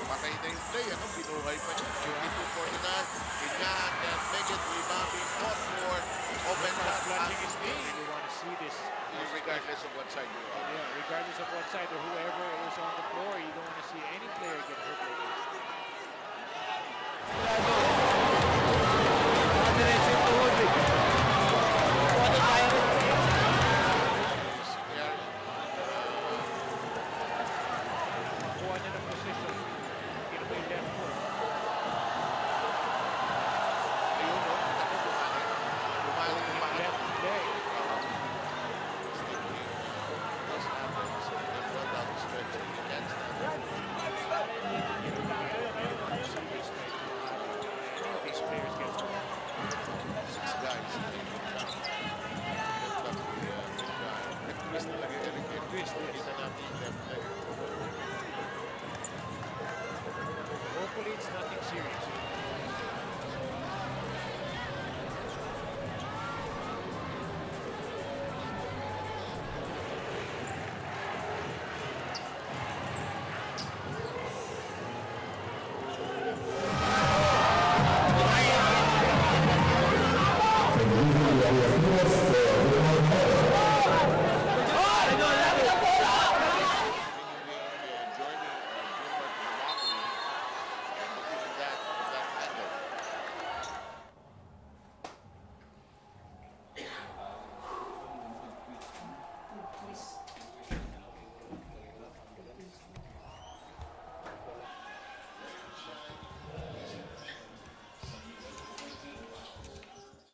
patay na yung play, ano, binuhay pa niya. 52-49, Inyan and Megan rebounding, fought for, open shot, Clutching his knee. You want to see this. regardless of what side you're on. Yeah, regardless of what side or whoever is on the floor, you don't want to see any